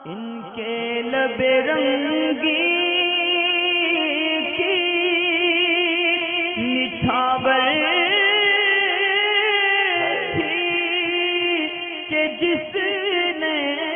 ان کے لب رنگی کی نچھاور تھی کہ جس نے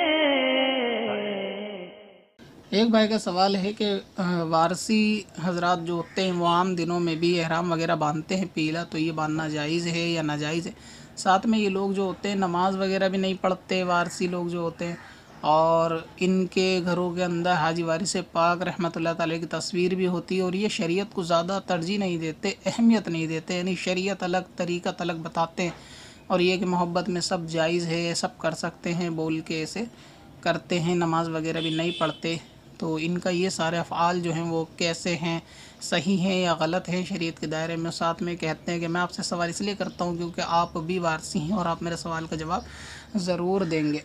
ایک بھائی کا سوال ہے کہ وارثی حضرات جو ہوتے ہیں وہ عام دنوں میں بھی احرام وغیرہ باندھتے ہیں پیلا، تو یہ باندھنا جائز ہے یا ناجائز ہے؟ ساتھ میں یہ لوگ جو ہوتے ہیں نماز وغیرہ بھی نہیں پڑھتے، وارثی لوگ جو ہوتے ہیں، اور ان کے گھروں کے اندر حاجی وارث پاک رحمۃ اللہ تعالی کی تصویر بھی ہوتی ہے، اور یہ شریعت کو زیادہ ترجیح نہیں دیتے، اہمیت نہیں دیتے، یعنی شریعت الگ طریقت الگ بتاتے ہیں، اور یہ کہ محبت میں سب جائز ہے، سب کر سکتے ہیں بول کے ایسے کرتے ہیں، نماز وغیرہ بھی نہیں پڑھتے۔ تو ان کا یہ سارے افعال جو ہیں وہ کیسے ہیں، صحیح ہیں یا غلط ہیں شریعت کے دائرے میں؟ ساتھ میں کہتے ہیں کہ میں آپ سے سوال اس لیے کرتا ہوں کیونکہ آپ بھی وارثی ہیں اور آپ میرے سوال کا جواب ضرور دیں گے۔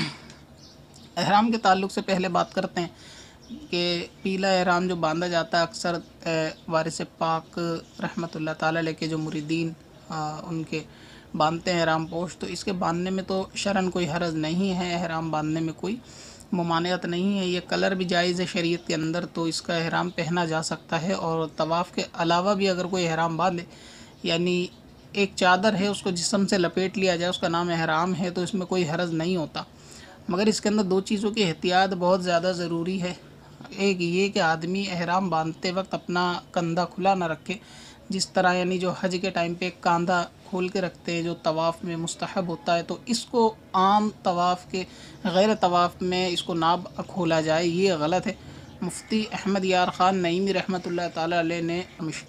احرام کے تعلق سے پہلے بات کرتے ہیں کہ پیلا احرام جو باندھا جاتا ہے اکثر وارث پاک رحمۃ اللہ تعالی علیہ کے جو مریدین ان کے باندھتے ہیں احرام پوش، تو اس کے باندھنے میں تو شرعاً کوئی حرج نہیں ہے، احرام باندھنے میں کوئی ممانعت نہیں ہے، یہ کلر بھی جائز ہے شریعت کے اندر، تو اس کا احرام پہنا جا سکتا ہے۔ اور طواف کے علاوہ بھی اگر کوئی احرام باندھے، یعنی ایک چادر ہے اس کو جسم سے لپیٹ لیا جائے، اس کا نام احرام ہے، تو اس میں کوئی حرج نہیں ہوتا، مگر اس کے اندر دو چیزوں کی احتیاط بہت زیادہ ضروری ہے۔ ایک یہ کہ آدمی احرام باندھتے وقت اپنا کندھا کھلا نہ رکھے، جس طرح یعنی جو حج کے ٹائم پہ ایک کاندھا کھول کے رکھتے ہیں جو طواف میں مستحب ہوتا ہے، تو اس کو عام طواف کے غیر طواف میں اس کو نہ کھولا جائے، یہ غلط ہے۔ مفتی احمد یار خان نعیمی رحمۃ اللہ تعالی علیہ نے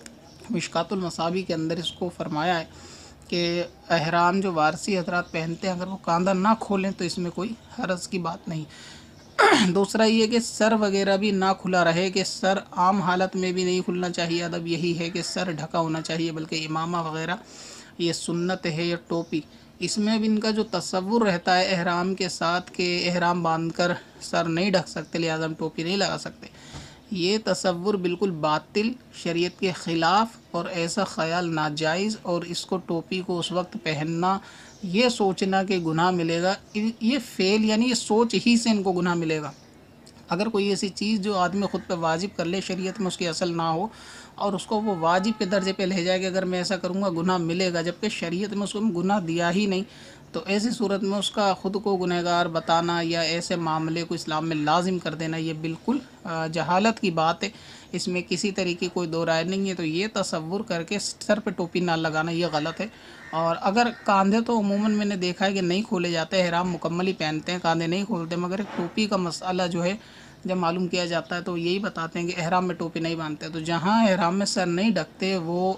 مشکات المصابیح کے اندر اس کو فرمایا ہے کہ احرام جو وارثی حضرات پہنتے ہیں اگر وہ کاندھا نہ کھولیں تو اس میں کوئی حرج کی بات نہیں۔ دوسرا یہ کہ سر وغیرہ بھی نہ کھلا رہے، کہ سر عام حالت میں بھی نہیں کھلنا چاہیے، ادب یہی ہے کہ سر ڈھکا ہونا چاہیے، بلکہ امامہ وغیرہ یہ سنت ہے، یا ٹوپی، اس میں بھی ان کا جو تصور رہتا ہے احرام کے ساتھ کہ احرام باندھ کر سر نہیں ڈھک سکتے لہٰذا ہم ٹوپی نہیں لگا سکتے، یہ تصور بالکل باطل، شریعت کے خلاف، اور ایسا خیال ناجائز، اور اس کو ٹوپی کو اس وقت پہننا، یہ سوچنا کہ گناہ ملے گا، یہ فعل یعنی یہ سوچ ہی سے ان کو گناہ ملے گا۔ اگر کوئی ایسی چیز جو آدمی خود پہ واجب کر لے، شریعت میں اس کی اصل نہ ہو، اور اس کو وہ واجب کے درجے پہ لے جائے کہ اگر میں ایسا کروں گا گناہ ملے گا، جبکہ شریعت میں اس کو گناہ دیا ہی نہیں، تو ایسی صورت میں اس کا خود کو گنہگار بتانا یا ایسے معاملے کو اسلام میں لازم کر دینا، یہ بالکل جہالت کی بات ہے، اس میں کسی طریقے کوئی دو رائے نہیں ہے۔ تو یہ تصور کر کے سر پہ ٹوپی نہ لگانا یہ غلط ہے۔ اور اگر کاندھے تو عموماً میں نے دیکھا ہے کہ نہیں کھولے جاتے، احرام مکمل ہی پہنتے ہیں، کاندھے نہیں کھولتے، مگر ایک ٹوپی کا مسئلہ جو ہے جب معلوم کیا جاتا ہے تو یہی بتاتے ہیں کہ احرام میں ٹوپی نہیں باندھتے، تو جہاں احرام میں سر نہیں ڈھکتے وہ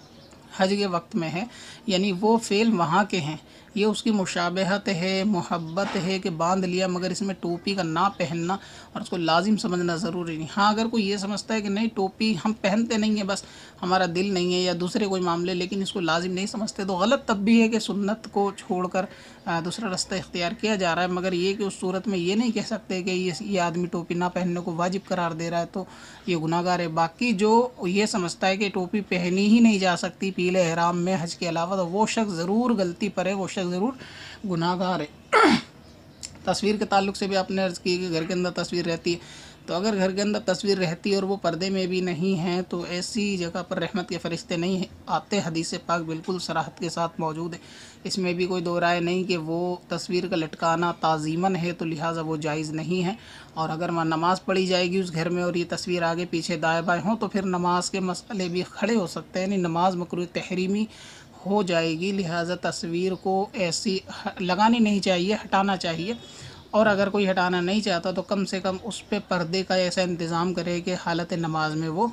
حج کے وقت میں ہے، یعنی وہ فعل وہاں کے ہیں، یہ اس کی مشابہت ہے، محبت ہے کہ باندھ لیا، مگر اس میں ٹوپی کا نہ پہننا اور اس کو لازم سمجھنا ضروری نہیں۔ ہاں اگر کوئی یہ سمجھتا ہے کہ نہیں ٹوپی ہم پہنتے نہیں ہیں، بس ہمارا دل نہیں ہے یا دوسرے کوئی معاملے، لیکن اس کو لازم نہیں سمجھتے، تو غلط تب بھی ہے کہ سنت کو چھوڑ کر دوسرا رستہ اختیار کیا جا رہا ہے، مگر یہ کہ اس صورت میں یہ نہیں کہہ سکتے کہ یہ آدمی ٹوپی نہ پہننے کو واجب قرار دے رہا ہے تو یہ گناہ گار ہے۔ باقی جو یہ سمجھتا ہے کہ ٹوپی پہنی ہی نہیں جا سکتی پیلے احرام میں حج کے علاوہ، تو وہ شخص ضرور غلطی پر ہے، وہ شخص ضرور گناہ گار ہے۔ تصویر کے تعلق سے بھی آپ نے عرض کی کہ گھر کے اندر تصویر رہتی ہے، تو اگر گھر کے اندر تصویر رہتی ہے اور وہ پردے میں بھی نہیں ہیں تو ایسی جگہ پر رحمت کے فرشتے نہیں آتے، حدیث پاک بالکل صراحت کے ساتھ موجود ہے، اس میں بھی کوئی دو رائے نہیں کہ وہ تصویر کا لٹکانا تعظیماً ہے تو لہٰذا وہ جائز نہیں ہے، اور اگر وہاں نماز پڑھی جائے گی اس گھر میں اور یہ تصویر آگے پیچھے دائیں بائیں ہوں تو پھر نماز کے مسئلے بھی کھڑے ہو سکتے ہیں، یعنی نماز مکروہ تحریمی ہو جائے گی، لہٰذا تصویر کو ایسی لگانی نہیں چاہیے، ہٹانا چاہیے، اور اگر کوئی ہٹانا نہیں چاہتا تو کم سے کم اس پہ پردے کا ایسا انتظام کرے کہ حالت نماز میں وہ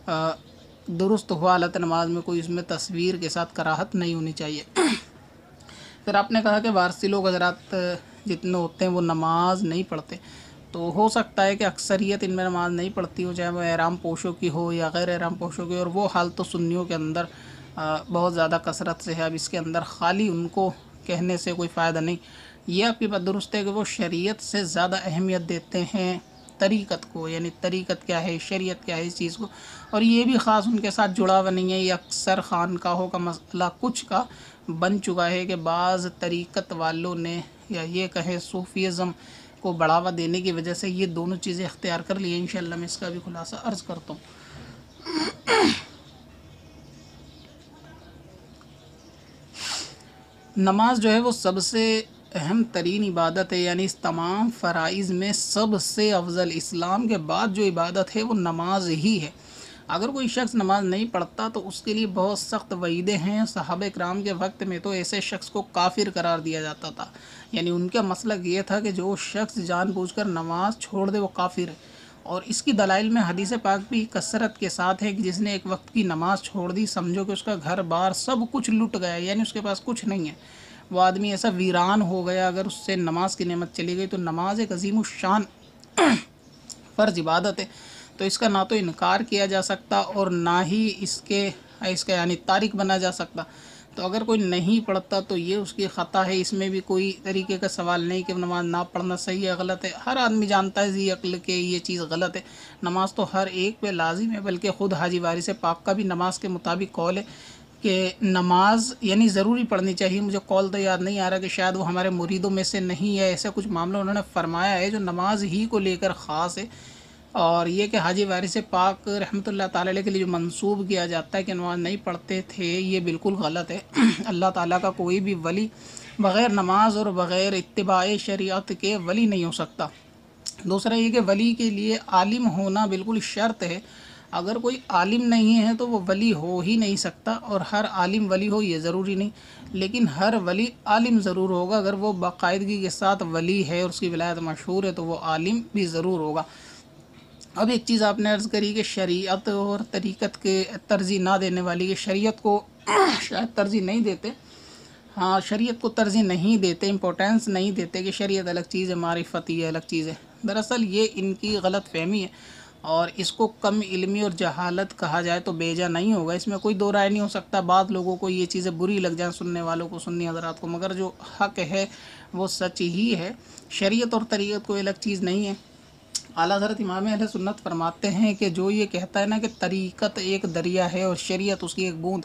درست ہو، حالت نماز میں کوئی اس میں تصویر کے ساتھ کراہت نہیں ہونی چاہیے۔ پھر آپ نے کہا کہ وارثی لوگ حضرات جتنے ہوتے ہیں وہ نماز نہیں پڑھتے، تو ہو سکتا ہے کہ اکثریت ان میں نماز نہیں پڑھتی ہو، چاہے وہ احرام پوشوں کی ہو یا غیر احرام پوشوں کی، اور وہ حال تو سنیوں کے اندر بہت زیادہ کثرت سے ہے، اب اس کے اندر خالی ان کو کہنے سے کوئی فائدہ نہیں۔ یہ آپ کی بات درست ہے کہ وہ شریعت سے زیادہ اہمیت دیتے ہیں طریقت کو، یعنی طریقت کیا ہے، شریعت کیا ہے اس چیز کو، اور یہ بھی خاص ان کے ساتھ جڑا ہوا نہیں ہے، یہ اکثر خانقاہوں کا مسئلہ کچھ کا بن چکا ہے کہ بعض طریقت والوں نے یا یہ کہیں صوفیزم کو بڑھاوا دینے کی وجہ سے یہ دونوں چیزیں اختیار کر لی ہیں۔ انشاءاللہ میں اس کا بھی خلاصہ عرض کرتا ہوں۔ نماز جو ہے وہ سب سے اہم ترین عبادت ہے، یعنی اس تمام فرائض میں سب سے افضل، اسلام کے بعد جو عبادت ہے وہ نماز ہی ہے۔ اگر کوئی شخص نماز نہیں پڑھتا تو اس کے لیے بہت سخت وعیدیں ہیں۔ صحابہ کرام کے وقت میں تو ایسے شخص کو کافر قرار دیا جاتا تھا، یعنی ان کا مسلک یہ تھا کہ جو شخص جان بوجھ کر نماز چھوڑ دے وہ کافر ہے۔ اور اس کی دلائل میں حدیث پاک بھی کثرت کے ساتھ ہے کہ جس نے ایک وقت کی نماز چھوڑ دی، سمجھو کہ اس کا گھر بار سب کچھ لٹ گیا، یعنی اس کے پاس کچھ نہیں ہے، وہ آدمی ایسا ویران ہو گیا۔ اگر اس سے نماز کی نعمت چلی گئی تو نماز ایک عظیم الشان فرض عبادت ہے، تو اس کا نہ تو انکار کیا جا سکتا اور نہ ہی اس کا یعنی تارک بنا جا سکتا۔ تو اگر کوئی نہیں پڑھتا تو یہ اس کی خطا ہے، اس میں بھی کوئی طریقے کا سوال نہیں کہ نماز نہ پڑھنا صحیح ہے غلط ہے۔ ہر آدمی جانتا ہے ذی عقل کہ یہ چیز غلط ہے، نماز تو ہر ایک پہ لازم ہے، بلکہ خود حاجی وارث پاک کا بھی نماز کے مطابق قول ہے کہ نماز یعنی ضروری پڑھنی چاہیے۔ مجھے قول تو یاد نہیں آ رہا کہ شاید وہ ہمارے مریدوں میں سے نہیں ہے، ایسا کچھ معاملہ انہوں نے فرمایا ہے جو نماز ہی کو لے کر خاص ہے۔ اور یہ کہ حاجی وارث پاک رحمۃ اللہ تعالی علیہ کے لیے جو منسوب کیا جاتا ہے کہ نماز نہیں پڑھتے تھے، یہ بالکل غلط ہے۔ اللہ تعالیٰ کا کوئی بھی ولی بغیر نماز اور بغیر اتباع شریعت کے ولی نہیں ہو سکتا۔ دوسرا یہ کہ ولی کے لیے عالم ہونا بالکل شرط ہے، اگر کوئی عالم نہیں ہے تو وہ ولی ہو ہی نہیں سکتا، اور ہر عالم ولی ہو یہ ضروری نہیں، لیکن ہر ولی عالم ضرور ہوگا۔ اگر وہ باقاعدگی کے ساتھ ولی ہے اور اس کی ولایت مشہور ہے تو وہ عالم بھی ضرور ہوگا۔ اب ایک چیز آپ نے عرض کری کہ شریعت اور طریقت کے ترجیح نہ دینے والی، کہ شریعت کو شاید ترجیح نہیں دیتے، ہاں شریعت کو ترجیح نہیں دیتے، امپورٹینس نہیں دیتے کہ شریعت الگ چیز ہے، معرفت یہ الگ چیز ہے۔ دراصل یہ ان کی غلط فہمی ہے، اور اس کو کم علمی اور جہالت کہا جائے تو بیجا نہیں ہوگا، اس میں کوئی دو رائے نہیں ہو سکتا۔ بعض لوگوں کو یہ چیزیں بری لگ جائیں، سننے والوں کو، سنی حضرات کو، مگر جو حق ہے وہ سچ ہی ہے، شریعت اور طریقت کوئی الگ چیز نہیں ہے۔ اعلیٰ حضرت امام اہل سنت فرماتے ہیں کہ جو یہ کہتا ہے نا کہ طریقت ایک دریا ہے اور شریعت اس کی ایک بوند،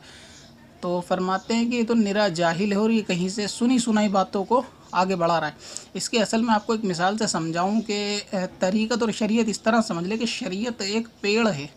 تو فرماتے ہیں کہ یہ تو نرا جاہل ہے اور یہ کہیں سے سنی سنائی باتوں کو آگے بڑھا رہا ہے۔ اس کے اصل میں آپ کو ایک مثال سے سمجھاؤں کہ طریقت اور شریعت اس طرح سمجھ لے کہ شریعت ایک پیڑ ہے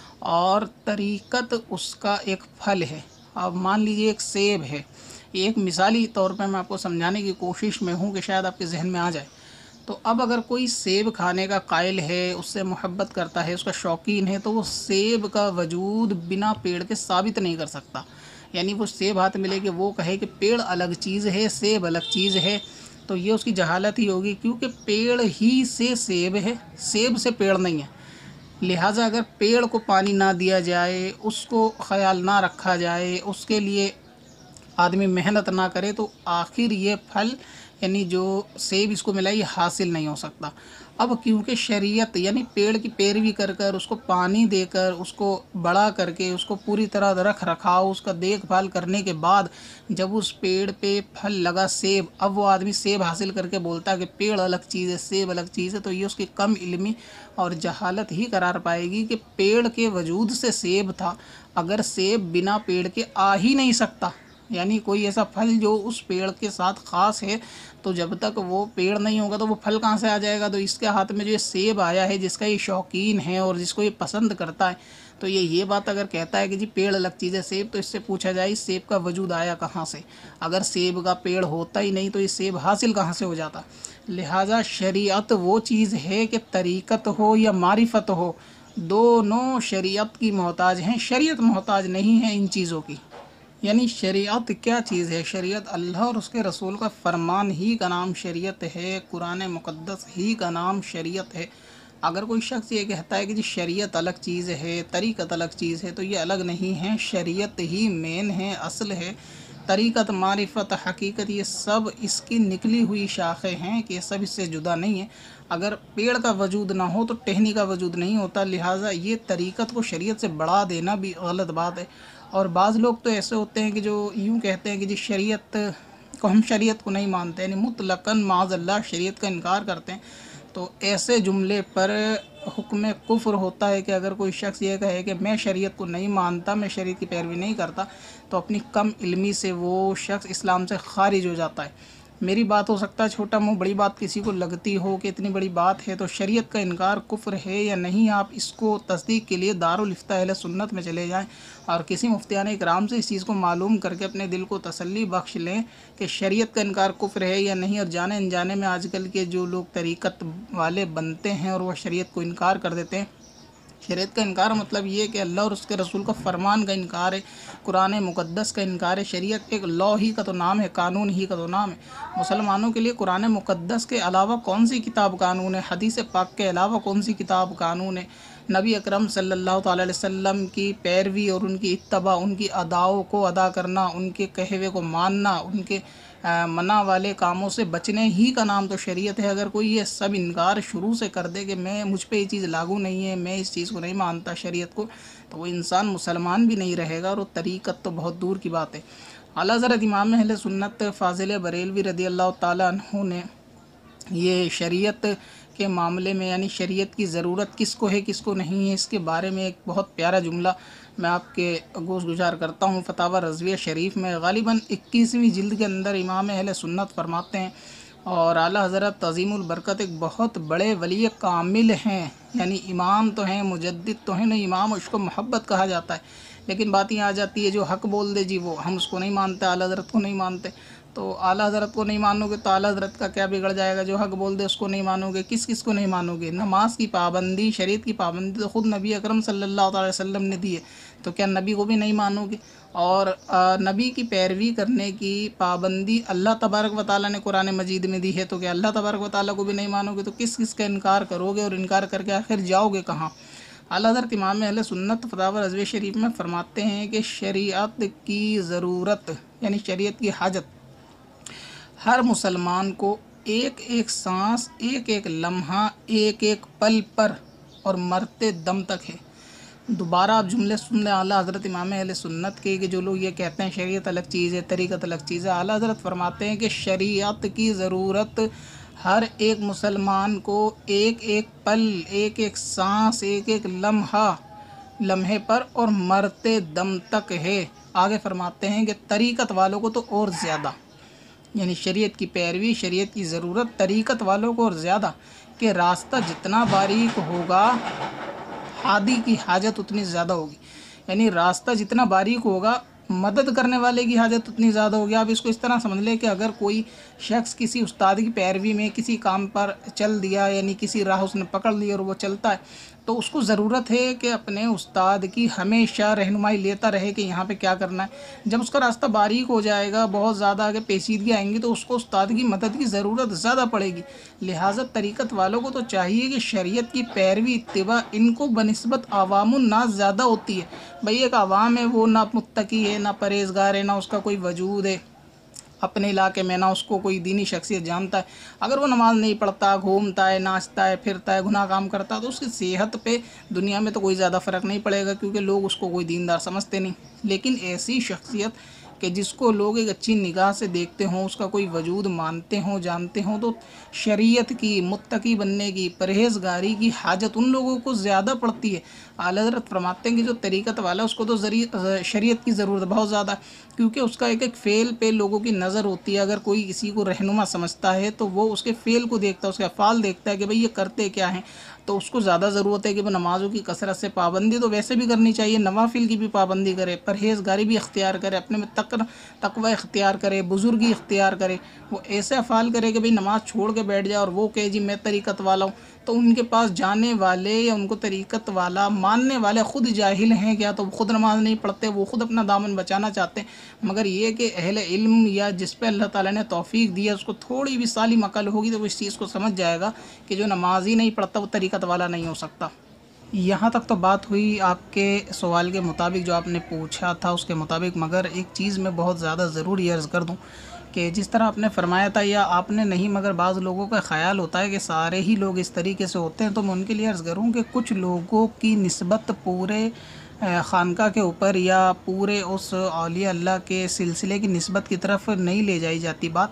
اور طریقت اس کا ایک پھل ہے۔ اب مان لیجئے ایک سیب ہے، یہ ایک مثالی طور پہ میں آپ کو سمجھانے کی کوشش میں ہوں کہ شاید آپ کے ذہن میں آ جائے۔ تو اب اگر کوئی سیب کھانے کا قائل ہے، اس سے محبت کرتا ہے، اس کا شوقین ہے، تو وہ سیب کا وجود بنا پیڑ کے ثابت نہیں کر سکتا، یعنی وہ سیب ہاتھ ملے کہ وہ کہے کہ پیڑ الگ چیز ہے، سیب الگ چیز ہے، تو یہ اس کی جہالت ہی ہوگی، کیونکہ پیڑ ہی سے سیب ہے، سیب سے پیڑ نہیں ہے۔ لہٰذا اگر پیڑ کو پانی نہ دیا جائے، اس کو خیال نہ رکھا جائے، اس کے لیے آدمی محنت نہ کرے، تو آخر یہ پھل یعنی جو سیب اس کو ملا یہ حاصل نہیں ہو سکتا۔ اب کیونکہ شریعت یعنی پیڑ کی پیروی کر کر، اس کو پانی دے کر، اس کو بڑا کر کے، اس کو پوری طرح رکھ رکھاؤ، اس کا دیکھ بھال کرنے کے بعد جب اس پیڑ پہ پھل لگا سیب، اب وہ آدمی سیب حاصل کر کے بولتا ہے کہ پیڑ الگ چیز ہے، سیب الگ چیز ہے، تو یہ اس کی کم علمی اور جہالت ہی قرار پائے گی کہ پیڑ کے وجود سے سیب تھا، اگر سیب بنا پیڑ کے آ ہی نہیں سکتا، یعنی کوئی ایسا پھل جو اس پیڑ کے ساتھ خاص ہے، تو جب تک وہ پیڑ نہیں ہوگا تو وہ پھل کہاں سے آ جائے گا؟ تو اس کے ہاتھ میں جو یہ سیب آیا ہے، جس کا یہ شوقین ہے اور جس کو یہ پسند کرتا ہے، تو یہ بات اگر کہتا ہے کہ جی پیڑ الگ چیز ہے سیب، تو اس سے پوچھا جائے اس سیب کا وجود آیا کہاں سے؟ اگر سیب کا پیڑ ہوتا ہی نہیں تو یہ سیب حاصل کہاں سے ہو جاتا؟ لہٰذا شریعت وہ چیز ہے کہ طریقت ہو یا معرفت ہو، دونوں شریعت کی محتاج ہیں، شریعت محتاج نہیں ہے ان چیزوں کی۔ یعنی شریعت کیا چیز ہے؟ شریعت اللہ اور اس کے رسول کا فرمان ہی کا نام شریعت ہے، قرآن مقدس ہی کا نام شریعت ہے۔ اگر کوئی شخص یہ کہتا ہے کہ جی شریعت الگ چیز ہے، طریقت الگ چیز ہے، تو یہ الگ نہیں ہے، شریعت ہی مین ہے، اصل ہے۔ طریقت، معرفت، حقیقت یہ سب اس کی نکلی ہوئی شاخیں ہیں کہ یہ سب اس سے جدا نہیں ہے۔ اگر پیڑ کا وجود نہ ہو تو ٹہنی کا وجود نہیں ہوتا، لہٰذا یہ طریقت کو شریعت سے بڑھا دینا بھی غلط بات ہے۔ اور بعض لوگ تو ایسے ہوتے ہیں کہ جو یوں کہتے ہیں کہ جی شریعت کو ہم شریعت کو نہیں مانتے، یعنی مطلقاً معاذ اللہ شریعت کا انکار کرتے ہیں، تو ایسے جملے پر حکم کفر ہوتا ہے کہ اگر کوئی شخص یہ کہے کہ میں شریعت کو نہیں مانتا، میں شریعت کی پیروی نہیں کرتا، تو اپنی کم علمی سے وہ شخص اسلام سے خارج ہو جاتا ہے۔ میری بات ہو سکتا ہے چھوٹا منہ، بڑی بات کسی کو لگتی ہو کہ اتنی بڑی بات ہے، تو شریعت کا انکار کفر ہے یا نہیں، آپ اس کو تصدیق کے لیے دارالفتہ اہل سنت میں چلے جائیں اور کسی مفتیان اکرام سے اس چیز کو معلوم کر کے اپنے دل کو تسلی بخش لیں کہ شریعت کا انکار کفر ہے یا نہیں۔ اور جانے انجانے میں آج کل کے جو لوگ طریقت والے بنتے ہیں اور وہ شریعت کو انکار کر دیتے ہیں، شریعت کا انکار مطلب یہ کہ اللہ اور اس کے رسول کا فرمان کا انکار ہے، قرآن مقدس کا انکار ہے۔ شریعت ایک لا ہی کا تو نام ہے، قانون ہی کا تو نام ہے۔ مسلمانوں کے لیے قرآن مقدس کے علاوہ کون سی کتاب قانون ہے؟ حدیث پاک کے علاوہ کون سی کتاب قانون ہے؟ نبی اکرم صلی اللہ تعالیٰ علیہ وسلم کی پیروی اور ان کی اتباع، ان کی اداؤں کو ادا کرنا، ان کے کہے ہوئے کو ماننا، ان کے منع والے کاموں سے بچنے ہی کا نام تو شریعت ہے۔ اگر کوئی یہ سب انکار شروع سے کر دے کہ مجھ پہ یہ چیز لاگو نہیں ہے، میں اس چیز کو نہیں مانتا شریعت کو، تو وہ انسان مسلمان بھی نہیں رہے گا، اور وہ طریقت تو بہت دور کی بات ہے۔ اعلیٰ حضرت امام اہل سنت فاضل بریلوی رضی اللہ تعالیٰ عنہ نے یہ شریعت کے معاملے میں، یعنی شریعت کی ضرورت کس کو ہے کس کو نہیں ہے، اس کے بارے میں ایک بہت پیارا جملہ میں آپ کے گوش گزار کرتا ہوں۔ فتاوی رضویہ شریف میں غالباً 21ویں جلد کے اندر امام اہل سنت فرماتے ہیں، اور اعلیٰ حضرت عظیم البرکت ایک بہت بڑے ولی کامل ہیں، یعنی امام تو ہیں، مجدد تو ہیں، نہیں امام اس کو محبت کہا جاتا ہے، لیکن بات یہ آ جاتی ہے جو حق بول دے جی وہ ہم اس کو نہیں مانتے، اعلیٰ حضرت کو نہیں مانتے۔ تو اعلیٰ حضرت کو نہیں مانو گے تو اعلیٰ حضرت کا کیا بگڑ جائے گا؟ جو حق بول دے اس کو نہیں مانو گے، کس کو نہیں مانو گے؟ نماز کی پابندی، شریعت کی پابندی تو خود نبی اکرم صلی اللہ علیہ وسلم نے دی ہے، تو کیا نبی کو بھی نہیں مانو گے؟ اور نبی کی پیروی کرنے کی پابندی اللہ تبارک و تعالیٰ نے قرآن مجید میں دی ہے، تو کیا اللہ تبارک و تعالیٰ کو بھی نہیں مانو گے؟ تو کس کا انکار کرو گے، اور انکار کر کے آخر جاؤ گے کہاں؟ اعلیٰ حضرت امام اہل سنت فتاوی رضویہ شریف میں فرماتے ہیں کہ شریعت کی ضرورت، یعنی شریعت کی حاجت ہر مسلمان کو ایک ایک سانس، ایک ایک لمحہ، ایک ایک پل پر اور مرتے دم تک ہے۔ دوبارہ آپ جملے سن لیں اعلیٰ حضرت امام اہل سنت کے، کہ جو لوگ یہ کہتے ہیں شریعت الگ چیز ہے، طریقت الگ چیز ہے، اعلیٰ حضرت فرماتے ہیں کہ شریعت کی ضرورت ہر ایک مسلمان کو ایک ایک پل، ایک ایک سانس، ایک ایک لمحے پر اور مرتے دم تک ہے۔ آگے فرماتے ہیں کہ طریقت والوں کو تو اور زیادہ، یعنی شریعت کی پیروی، شریعت کی ضرورت طریقت والوں کو اور زیادہ، کہ راستہ جتنا باریک ہوگا ہادی کی حاجت اتنی زیادہ ہوگی، یعنی راستہ جتنا باریک ہوگا مدد کرنے والے کی حاجت اتنی زیادہ ہوگی۔ آپ اس کو اس طرح سمجھ لیں کہ اگر کوئی شخص کسی استاد کی پیروی میں کسی کام پر چل دیا، یعنی کسی راہ اس نے پکڑ لی اور وہ چلتا ہے، تو اس کو ضرورت ہے کہ اپنے استاد کی ہمیشہ رہنمائی لیتا رہے کہ یہاں پہ کیا کرنا ہے۔ جب اس کا راستہ باریک ہو جائے گا، بہت زیادہ آگے پیچیدگی آئیں گی، تو اس کو استاد کی مدد کی ضرورت زیادہ پڑے گی۔ لہٰذا طریقت والوں کو تو چاہیے کہ شریعت کی پیروی، اتباع ان کو بنسبت عوام الناس زیادہ ہوتی ہے۔ بھئی ایک عوام ہے، وہ نہ متقی ہے، نہ پرہیزگار ہے، نہ اس کا کوئی وجود ہے اپنے علاقے میں، نہ اس کو کوئی دینی شخصیت جانتا ہے۔ اگر وہ نماز نہیں پڑھتا، گھومتا ہے، ناچتا ہے، پھرتا ہے، گناہ کام کرتا ہے، تو اس کی صحت پہ دنیا میں تو کوئی زیادہ فرق نہیں پڑے گا، کیونکہ لوگ اس کو کوئی دیندار سمجھتے نہیں۔ لیکن ایسی شخصیت کہ جس کو لوگ ایک اچھی نگاہ سے دیکھتے ہوں، اس کا کوئی وجود مانتے ہوں، جانتے ہوں، تو شریعت کی، متقی بننے کی، پرہیزگاری کی حاجت ان لوگوں کو زیادہ پڑتی ہے۔ اعلیٰ حضرت فرماتے ہیں کہ جو طریقت والا اس کو تو شریعت کی ضرورت بہت زیادہ ہے، کیونکہ اس کا ایک ایک فعل پہ لوگوں کی نظر ہوتی ہے۔ اگر کوئی کسی کو رہنما سمجھتا ہے تو وہ اس کے فعل کو دیکھتا ہے، اس کے افعال دیکھتا ہے کہ بھئی یہ کرتے کیا ہیں، تو اس کو زیادہ ضرورت ہے کہ وہ نمازوں کی کثرت سے پابندی تو ویسے بھی کرنی چاہیے، نوافل کی بھی پابندی کرے، پرہیزگاری بھی اختیار کرے، اپنے میں تقوی اختیار کرے، بزرگی اختیار کرے، وہ ایسے افعال کرے کہ بھئی نماز چھوڑ کے بیٹھ جائے اور وہ کہے جی میں طریقت والا ہوں، تو ان کے پاس جانے والے یا ان کو طریقت والا ماننے والے خود جاہل ہیں کیا؟ تو خود نماز نہیں پڑھتے، وہ خود اپنا دامن بچانا چاہتے ہیں، مگر یہ کہ اہل علم یا جس پہ اللہ تعالیٰ نے توفیق دی ہے، اس کو تھوڑی بھی سالم عقل ہوگی تو وہ اس چیز کو سمجھ جائے گا کہ جو نماز ہی نہیں پڑھتا وہ طریقت والا نہیں ہو سکتا۔ یہاں تک تو بات ہوئی آپ کے سوال کے مطابق جو آپ نے پوچھا تھا اس کے مطابق، مگر ایک چیز میں بہت زیادہ ضروری عرض کر دوں کہ جس طرح آپ نے فرمایا تھا، یا آپ نے نہیں مگر بعض لوگوں کا خیال ہوتا ہے کہ سارے ہی لوگ اس طریقے سے ہوتے ہیں، تو میں ان کے لیے عرض کروں کہ کچھ لوگوں کی نسبت پورے خانقاہ کے اوپر یا پورے اس اولیاء اللہ کے سلسلے کی نسبت کی طرف نہیں لے جائی جاتی بات۔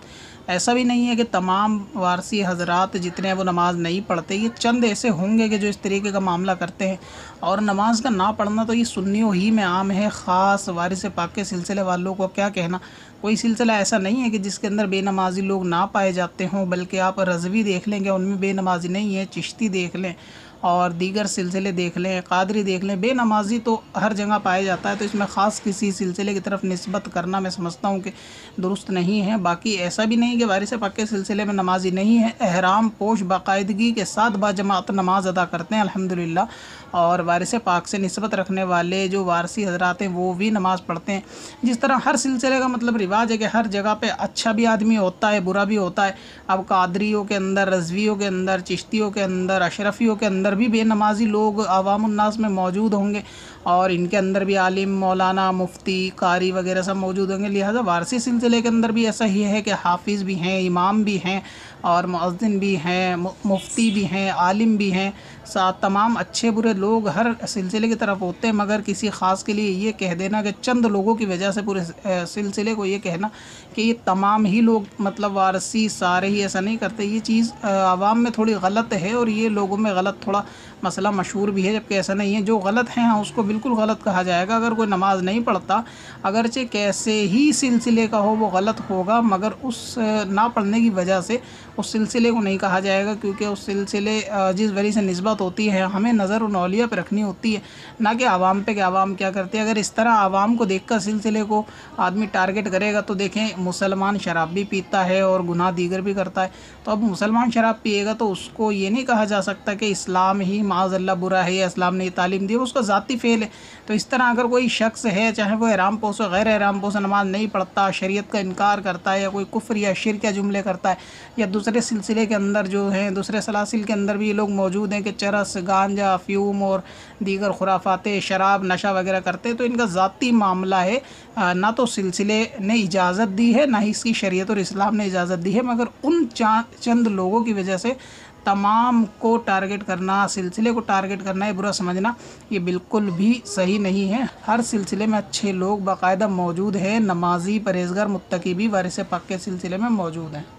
ایسا بھی نہیں ہے کہ تمام وارثی حضرات جتنے ہیں وہ نماز نہیں پڑھتے، یہ چند ایسے ہوں گے کہ جو اس طریقے کا معاملہ کرتے ہیں، اور نماز کا نہ پڑھنا تو یہ سنیوں ہی میں عام ہے، خاص وارث پاک کے سلسلے والوں کو کیا کہنا۔ کوئی سلسلہ ایسا نہیں ہے کہ جس کے اندر بے نمازی لوگ نہ پائے جاتے ہوں، بلکہ آپ رضوی دیکھ لیں گے ان میں بے نمازی نہیں ہے، چشتی دیکھ لیں اور دیگر سلسلے دیکھ لیں، قادری دیکھ لیں، بے نمازی تو ہر جگہ پایا جاتا ہے، تو اس میں خاص کسی سلسلے کی طرف نسبت کرنا میں سمجھتا ہوں کہ درست نہیں ہے۔ باقی ایسا بھی نہیں کہ وارث پاک کے سلسلے میں نمازی نہیں ہے، احرام پوش باقاعدگی کے ساتھ باجماعت نماز ادا کرتے ہیں الحمدللہ، اور وارث پاک سے نسبت رکھنے والے جو وارثی حضرات ہیں وہ بھی نماز پڑھتے ہیں۔ جس طرح ہر سلسلے کا مطلب رواج ہے کہ ہر جگہ پہ اچھا بھی آدمی ہوتا ہے، برا بھی ہوتا ہے۔ اب قادریوں کے اندر، رضویوں کے اندر، چشتیوں کے اندر، اشرفیوں کے اندر بھی بے نمازی لوگ عوام الناس میں موجود ہوں گے، اور ان کے اندر بھی عالم، مولانا، مفتی، قاری وغیرہ سب موجود ہوں گے۔ لہٰذا وارثی سلسلے کے اندر بھی ایسا ہی ہے کہ حافظ بھی ہیں، امام بھی ہیں، اور مؤذن بھی ہیں، مفتی بھی ہیں، عالم بھی ہیں، ساتھ تمام اچھے برے لوگ ہر سلسلے کی طرف ہوتے ہیں، مگر کسی خاص کے لیے یہ کہہ دینا کہ چند لوگوں کی وجہ سے پورے سلسلے کو یہ کہنا کہ یہ تمام ہی لوگ مطلب وارثی سارے ہی ایسا نہیں کرتے، یہ چیز عوام میں تھوڑی غلط ہے، اور یہ لوگوں میں غلط تھوڑا مسئلہ مشہور بھی ہے، جبکہ ایسا نہیں ہے۔ جو غلط ہیں اس کو بالکل غلط کہا جائے گا۔ اگر کوئی نماز نہیں پڑھتا، اگرچہ کیسے ہی سلسلے کا ہو وہ غلط ہوگا، مگر اس نہ پڑھنے کی وجہ سے اس سلسلے کو نہیں کہا جائے گا، کیونکہ اس سلسلے جس ولی سے نسبت ہوتی ہے ہمیں نظر ان اولیاء پہ رکھنی ہوتی ہے، نہ کہ عوام پہ کہ عوام کیا کرتے ہیں۔ اگر اس طرح عوام کو دیکھ کر سلسلے کو آدمی ٹارگٹ کرے گا تو دیکھیں مسلمان شراب بھی پیتا ہے اور گناہ دیگر بھی کرتا ہے، تو اب مسلمان شراب پیے گا تو اس کو یہ نہیں کہا جا سکتا کہ اسلام ہی معاذ اللہ برا ہے یا اسلام نے یہ تعلیم دی ہے، اس کا ذاتی فعل ہے۔ تو اس طرح اگر کوئی شخص ہے، چاہے وہ احرام پوش ہو، غیر احرام پوش نماز نہیں پڑھتا، شریعت کا انکار کرتا ہے، یا کوئی کفر یا شرک یا جملے کرتا ہے، یا دوسرے سلسلے کے اندر جو ہیں، دوسرے سلاسل کے اندر بھی یہ لوگ موجود ہیں کہ چرس، گانجا، افیوم اور دیگر خرافات، شراب، نشہ وغیرہ کرتے ہیں، تو ان کا ذاتی معاملہ ہے، نہ تو سلسلے نے اجازت دی ہے، نہ ہی اس کی شریعت اور اسلام نے اجازت دی ہے، مگر ان چند لوگوں کی وجہ سے تمام کو ٹارگٹ کرنا، سلسلے کو ٹارگٹ کرنا، یہ برا سمجھنا یہ بالکل بھی صحیح نہیں ہے۔ ہر سلسلے میں اچھے لوگ باقاعدہ موجود ہیں، نمازی، پرہیزگار، متقی بھی وارث پاک کے سلسلے میں موجود ہیں۔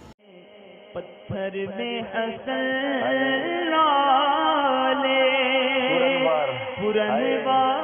پتھر میں حسن لالے پرنوار